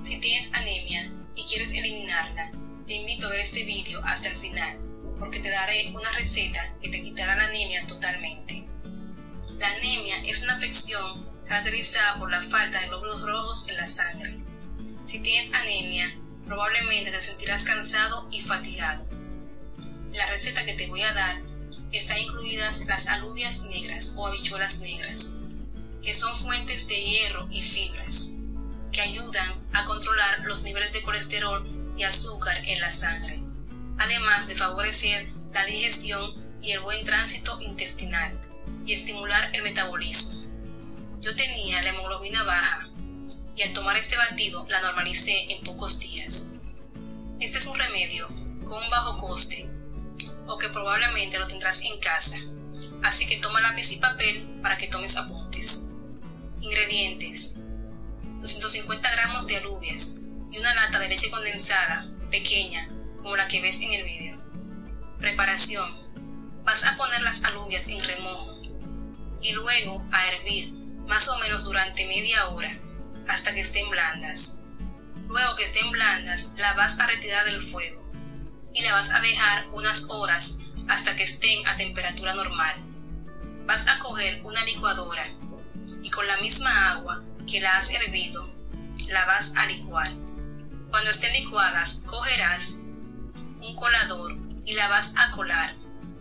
Si tienes anemia y quieres eliminarla, te invito a ver este video hasta el final, porque te daré una receta que te quitará la anemia totalmente. La anemia es una afección caracterizada por la falta de glóbulos rojos en la sangre. Si tienes anemia, probablemente te sentirás cansado y fatigado. En la receta que te voy a dar están incluidas las alubias negras o habichuelas negras, que son fuentes de hierro y fibras, que ayudan a controlar los niveles de colesterol y azúcar en la sangre, además de favorecer la digestión y el buen tránsito intestinal y estimular el metabolismo. Yo tenía la hemoglobina baja y al tomar este batido la normalicé en pocos días. Este es un remedio con un bajo coste o que probablemente lo tendrás en casa, así que toma lápiz y papel para que tomes apuntes. Ingredientes: 250 gramos de alubias y una lata de leche condensada pequeña como la que ves en el video. Preparación: vas a poner las alubias en remojo y luego a hervir más o menos durante media hora hasta que estén blandas. Luego que estén blandas, la vas a retirar del fuego y la vas a dejar unas horas hasta que estén a temperatura normal. Vas a coger una licuadora y con la misma agua que la has hervido, la vas a licuar. Cuando estén licuadas, cogerás un colador y la vas a colar.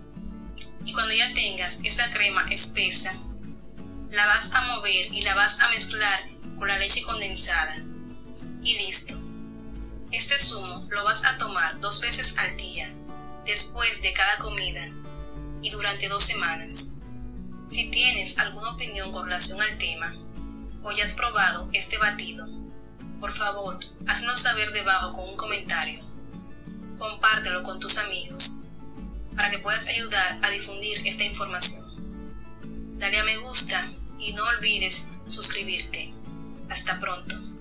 Y cuando ya tengas esa crema espesa, la vas a mover y la vas a mezclar con la leche condensada. Y listo. Este zumo lo vas a tomar 2 veces al día, después de cada comida y durante 2 semanas. Si tienes alguna opinión con relación al tema o ya has probado este batido, por favor, haznos saber debajo con un comentario. Compártelo con tus amigos para que puedas ayudar a difundir esta información. Dale a me gusta y no olvides suscribirte. Hasta pronto.